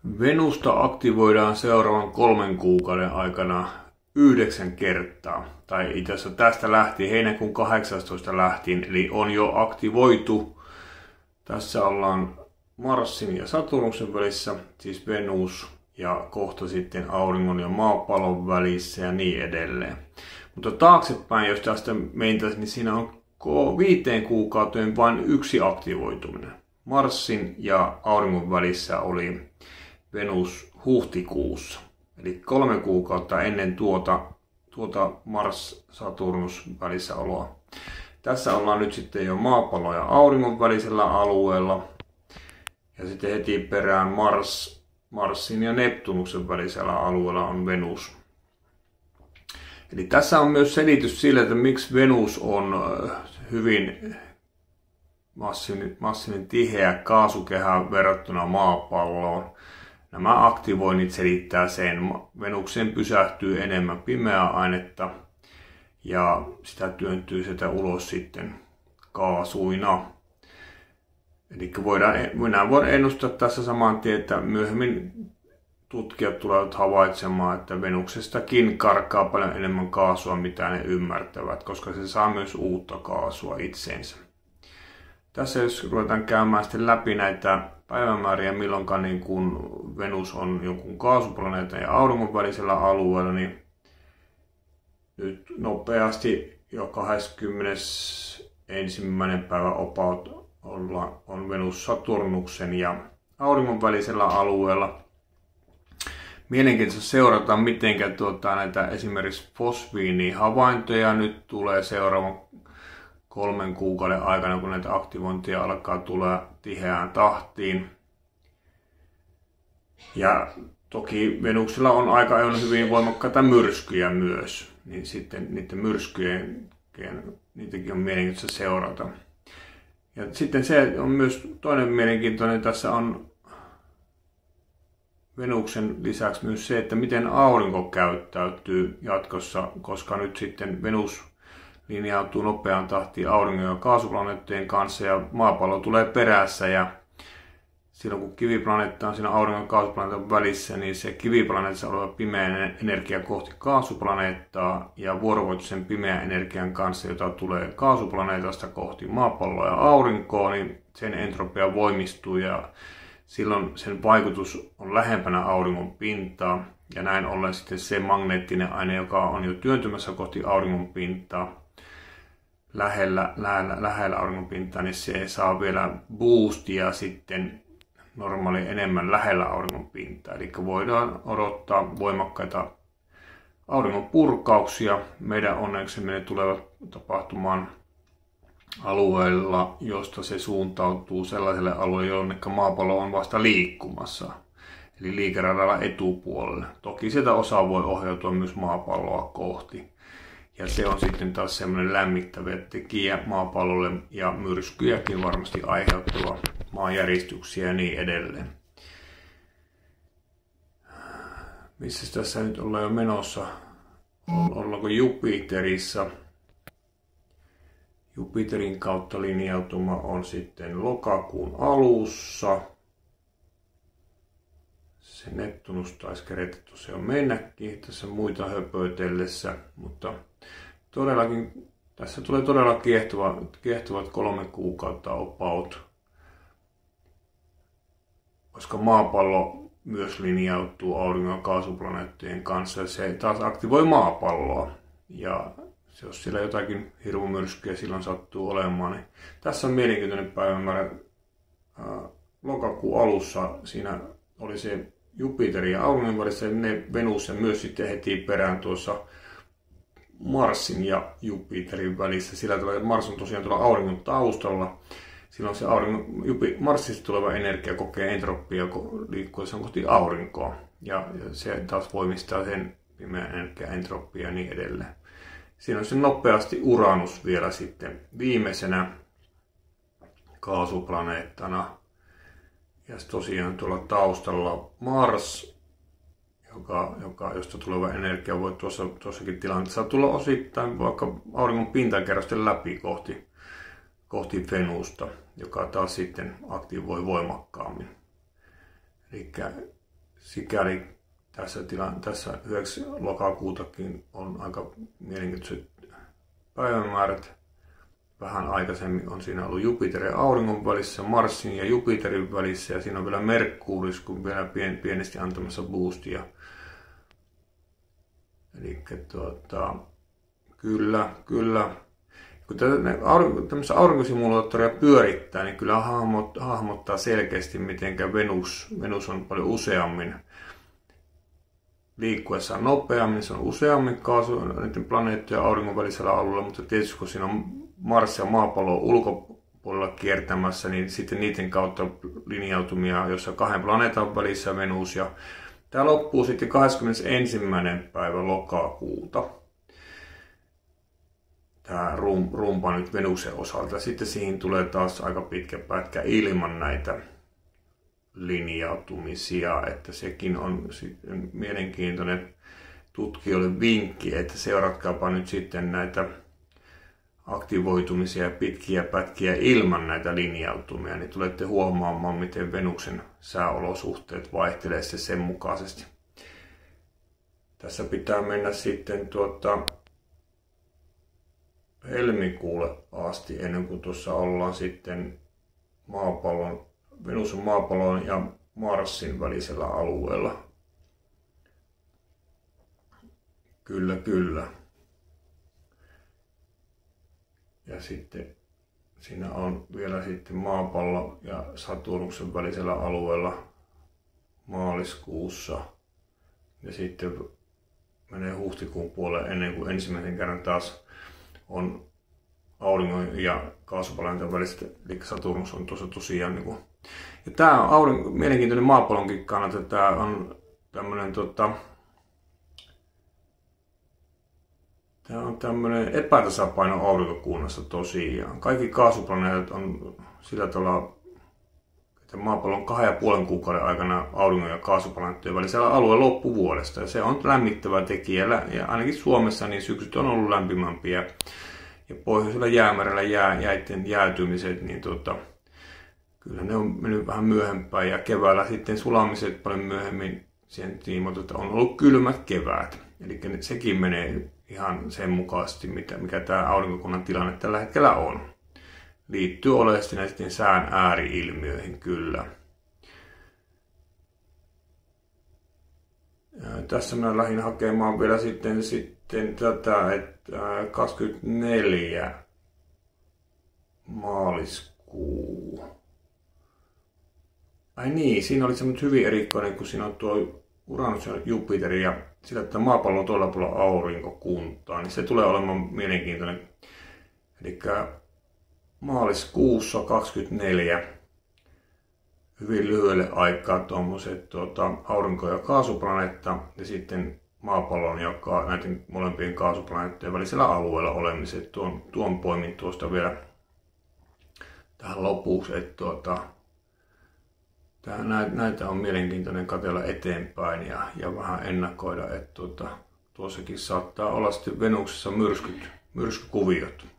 Venusta aktivoidaan seuraavan 3 kuukauden aikana 9 kertaa. Tai itse asiassa tästä lähtien, heinäkuun 18 lähtien, eli on jo aktivoitu. Tässä ollaan Marsin ja Saturnuksen välissä, siis Venus, ja kohta sitten Auringon ja maapallon välissä ja niin edelleen. Mutta taaksepäin, jos tästä mentäisiin, niin siinä on 5 kuukauteen vain yksi aktivoituminen. Marsin ja Auringon välissä oli Venus huhtikuussa. Eli 3 kuukautta ennen tuota Mars-Saturnus välissä oloa. Tässä ollaan nyt sitten jo maapallon ja Auringon välisellä alueella. Ja sitten heti perään Marsin ja Neptunuksen välisellä alueella on Venus. Eli tässä on myös selitys sille, että miksi Venus on hyvin massinen tiheä kaasukehä verrattuna maapalloon. Nämä aktivoinnit selittää sen. Venukseen pysähtyy enemmän pimeää ainetta ja sitä työntyy sitä ulos sitten kaasuina. Eli voidaan ennustaa tässä saman tien, että myöhemmin tutkijat tulevat havaitsemaan, että Venuksestakin karkaa paljon enemmän kaasua, mitä ne ymmärtävät, koska se saa myös uutta kaasua itseensä. Tässä jos ruvetaan käymään sitten läpi näitä päivämääriä, milloinkaan niin kun Venus on jonkun kaasuplaneetan ja Auringon välisellä alueella, niin nyt nopeasti jo 21. päivä about on Venus Saturnuksen ja Auringon välisellä alueella. Mielenkiintoista seurata, miten näitä esimerkiksi fosfiinihavaintoja nyt tulee seuraavan 3 kuukauden aikana, kun näitä aktivointia alkaa tulla tiheään tahtiin. Ja toki Venuksella on aika ajoin hyvin voimakkaita myrskyjä myös, niin sitten niiden myrskyjen niitäkin on mielenkiintoista seurata. Ja sitten se on myös toinen mielenkiintoinen, tässä on Venuksen lisäksi myös se, että miten Aurinko käyttäytyy jatkossa, koska nyt sitten Venus linjautuu nopeaan tahtiin Auringon ja kaasuplaneettojen kanssa ja maapallo tulee perässä ja silloin kun kiviplaneetta on siinä Auringon ja kaasuplaneetan välissä, niin se kiviplaneetassa oleva pimeä energia kohti kaasuplaneettaa ja vuorovaikutus sen pimeän energian kanssa, jota tulee kaasuplaneetasta kohti maapalloa ja aurinkoa, niin sen entropia voimistuu ja silloin sen vaikutus on lähempänä auringon pintaa ja näin ollen sitten se magneettinen aine, joka on jo työntymässä kohti auringon pintaa, lähellä auringon pintaa, niin se saa vielä boostia sitten normaali enemmän lähellä auringon pintaa. Eli voidaan odottaa voimakkaita auringon purkauksia. Meidän onneksemme ne tulevat tapahtumaan alueella, josta se suuntautuu sellaiselle alueelle, jonne maapallo on vasta liikkumassa. Eli liikeradalla etupuolelle. Toki sieltä osa voi ohjautua myös maapalloa kohti. Ja se on sitten taas semmoinen lämmittävä tekijä maapallolle ja myrskyjäkin varmasti aiheuttava maanjäristyksiä ja niin edelleen. Missä tässä nyt ollaan jo menossa? Ollaanko Jupiterissa? Jupiterin kautta linjautuma on sitten lokakuun alussa. Se Neptunus taisi kerätä tosiaan mennäkin tässä muita höpötellessä, mutta todellakin tässä tulee todella kiehtovat 3 kuukautta about, koska maapallo myös linjautuu auringon ja kaasuplaneettien kanssa ja se taas aktivoi maapalloa. Ja jos siellä jotakin hirmumyrskyjä silloin sattuu olemaan, niin tässä on mielenkiintoinen päivämäärä. Lokakuun alussa siinä oli se Jupiterin ja Auringon välissä ne Venus ja myös sitten heti perään tuossa Marsin ja Jupiterin välissä. Sillä tavalla, että Mars on tosiaan tuolla Auringon taustalla. Silloin se Marsista tuleva energia kokee entroppia liikkuessaan kohti Aurinkoa. Ja se taas voimistaa sen pimeän energian entroppia ja niin edelleen. Siinä on se nopeasti Uranus vielä sitten viimeisenä kaasuplaneettana. Ja tosiaan tuolla taustalla Mars, josta tuleva energia voi tuossakin tilanteessa tulla osittain vaikka auringon pintakerrosten läpi kohti Venusta, joka taas sitten aktivoi voimakkaammin. Eli sikäli tässä 9. lokakuutakin on aika mielenkiintoiset päivämäärät. Vähän aikaisemmin on siinä ollut Jupiterin ja Auringon välissä, Marsin ja Jupiterin välissä ja siinä on vielä Merkurius, kun vielä pienesti antamassa boostia. Eli kyllä. Kun tämmöistä aurinkosimulaattoria pyörittää, niin kyllä hahmottaa selkeästi, miten Venus on paljon useammin liikkuessaan nopeammin, se on useammin näiden planeettojen ja auringon välisellä alueella, mutta tietysti kun siinä on Mars ja maapallo ulkopuolella kiertämässä, niin sitten niiden kautta linjautumia, jossa 2 planeetan välissä Venus. Ja tämä loppuu sitten 21. päivä lokakuuta. Tämä rumpa nyt Venuksen osalta. Sitten siihen tulee taas aika pitkä pätkä ilman näitä linjautumisia, että sekin on sitten mielenkiintoinen tutkijoille vinkki, että seuratkaapa nyt sitten näitä aktivoitumisia pitkiä pätkiä ilman näitä linjautumia, niin tulette huomaamaan, miten Venuksen sääolosuhteet vaihtelee sen mukaisesti. Tässä pitää mennä sitten helmikuulle asti, ennen kuin tuossa ollaan sitten Venus on maapallon ja Marsin välisellä alueella. Kyllä. Ja sitten siinä on vielä sitten maapallo ja Saturnuksen välisellä alueella maaliskuussa. Ja sitten menee huhtikuun puolelle ennen kuin ensimmäisen kerran taas on auringon ja kaasuplaneetan välistä, eli Saturnus on tuossa tosiaan niin kuin. Ja tämä on mielenkiintoinen maapallonkin kannalta. Tämä on tämmöinen epätasapaino aurinkokunnassa tosiaan. Kaikki kaasuplaneetat on sillä tavalla, että maapallo on 2,5 kuukauden aikana auringon ja kaasuplaneettojen välisellä alueella loppuvuodesta. Ja se on lämmittävä tekijä. Ja ainakin Suomessa niin syksyt on ollut lämpimämpiä. Ja pohjoisella jäämerellä jäiden jäätymiset, niin kyllä ne on mennyt vähän myöhempään. Ja keväällä sitten sulamiset paljon myöhemmin sen tiimoilta, että on ollut kylmät keväät. Eli sekin menee ihan sen mukaisesti, mikä tämä aurinkokunnan tilanne tällä hetkellä on. Liittyy oleellisesti näiden sään ääri-ilmiöihin kyllä. Ja tässä minä lähdin hakemaan vielä sitten tätä, että 24 maaliskuu. Ai niin, siinä oli semmoinen hyvin erikoinen, kun siinä on tuo Uranus ja Jupiteri ja sillä, että maapallo on tuolla puolella aurinkokuntaa, niin se tulee olemaan mielenkiintoinen. Eli maaliskuussa 24 hyvin lyhyelle aikaa tuommoiset aurinko- ja kaasuplaneetta ja sitten maapallon ja näiden molempien kaasuplaneettojen välisellä alueella olemiset. Tuon poimin tuosta vielä tähän lopuksi, että näitä on mielenkiintoinen katsella eteenpäin ja vähän ennakoida, että tuossakin saattaa olla sitten Venuksessa myrskykuviot.